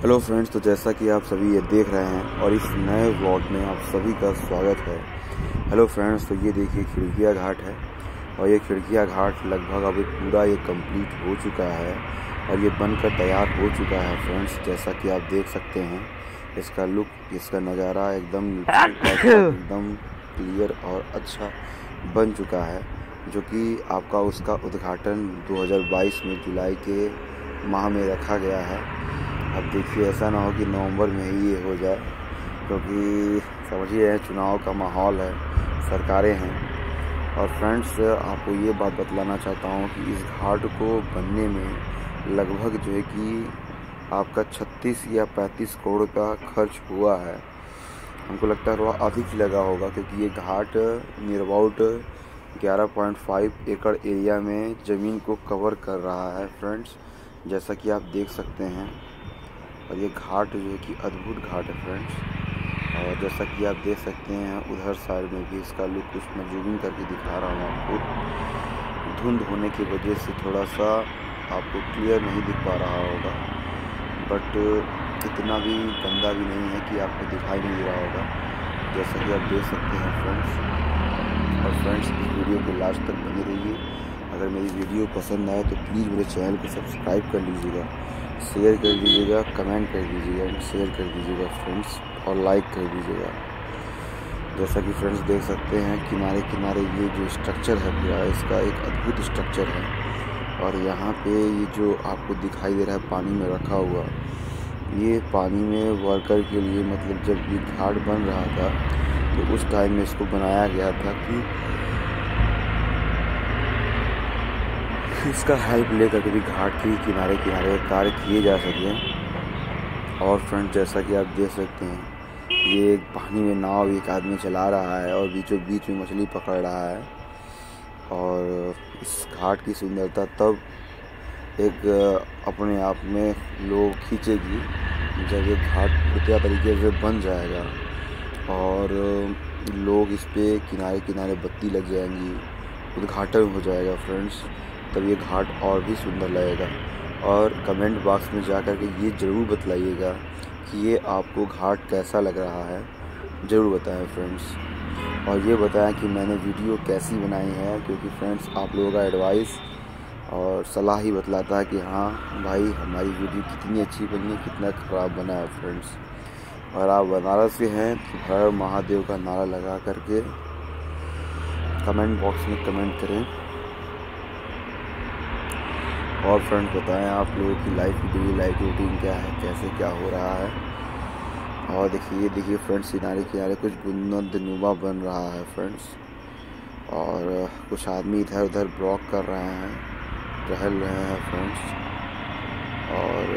Hello friends, तो जैसा कि आप सभी ये देख रहे हैं और इस नए व्लॉग में आप सभी का स्वागत है। हेलो फ्रेंड्स, तो ये देखिए खिड़किया घाट है और ये खिड़किया घाट लगभग अभी पूरा ये कंप्लीट हो चुका है और ये बनकर तैयार हो चुका है। फ्रेंड्स, जैसा कि आप देख सकते हैं इसका लुक, इसका नज़ारा एकदम एकदम क्लियर और अच्छा बन चुका है, जो कि आपका उसका उद्घाटन 2022 में जुलाई के माह में रखा गया है। अब देखिए ऐसा ना हो कि नवंबर में ही ये हो जाए, क्योंकि समझिए है चुनाव का माहौल है, सरकारें हैं। और फ्रेंड्स, आपको ये बात बतलाना चाहता हूँ कि इस घाट को बनने में लगभग जो है कि आपका 36 या 35 करोड़ का खर्च हुआ है। हमको लगता है थोड़ा अधिक ही लगा होगा, क्योंकि ये घाट नियर अबाउट 11.5 एकड़ एरिया में ज़मीन को कवर कर रहा है। फ्रेंड्स, जैसा कि आप देख सकते हैं, और ये घाट जो है कि अद्भुत घाट है फ्रेंड्स। और जैसा कि आप देख सकते हैं उधर साइड में भी इसका लुक कुछ मैं जूमिंग करके दिखा रहा हूँ आपको। धुंध होने की वजह से थोड़ा सा आपको क्लियर नहीं दिख पा रहा होगा, बट इतना भी गंदा भी नहीं है कि आपको दिखाई नहीं दे रहा होगा, जैसा कि आप देख सकते हैं फ्रेंड्स। और फ्रेंड्स, इस वीडियो को लास्ट तक बने रहिए। अगर मेरी वीडियो पसंद आए तो प्लीज़ मेरे चैनल को सब्सक्राइब कर लीजिएगा, शेयर कर दीजिएगा, कमेंट कर दीजिएगा, शेयर कर दीजिएगा फ्रेंड्स, और लाइक कर दीजिएगा। जैसा कि फ्रेंड्स देख सकते हैं किनारे किनारे ये जो स्ट्रक्चर है पूरा, इसका एक अद्भुत स्ट्रक्चर है। और यहाँ पे ये जो आपको दिखाई दे रहा है पानी में रखा हुआ, ये पानी में वर्कर के लिए, मतलब जब ये घाट बन रहा था तो उस टाइम में इसको बनाया गया था कि इसका हेल्प लेकर के भी घाट के किनारे किनारे कार्य किए जा सकें। और फ्रेंड, जैसा कि आप देख सकते हैं ये एक पानी में नाव एक आदमी चला रहा है और बीचों बीच में मछली पकड़ रहा है। और इस घाट की सुंदरता तब एक अपने आप में लोग खींचेगी जब ये घाट बढ़िया तरीके से बन जाएगा और लोग इस पे किनारे किनारे बत्ती लग जाएंगी, उद्घाटन हो जाएगा फ्रेंड्स, तब ये घाट और भी सुंदर लगेगा। और कमेंट बॉक्स में जाकर के ये ज़रूर बतलाइएगा कि ये आपको घाट कैसा लग रहा है, ज़रूर बताएं फ्रेंड्स। और ये बताएं कि मैंने वीडियो कैसी बनाई है, क्योंकि फ्रेंड्स आप लोगों का एडवाइस और सलाह ही बतलाता है कि हाँ भाई हमारी वीडियो कितनी अच्छी बनी है, कितना ख़राब बना है फ्रेंड्स। और आप बनारस से हैं तो हर महादेव का नारा लगा करके कमेंट बॉक्स में कमेंट करें। और फ्रेंड्स, बताएं आप लोगों की डेली लाइफ रूटीन क्या है, कैसे क्या हो रहा है। और देखिए फ्रेंड्स, किनारे किनारे कुछ गुंबदनुमा बन रहा है फ्रेंड्स, और कुछ आदमी इधर उधर ब्लॉक कर रहे हैं, टहल रहे हैं फ्रेंड्स। और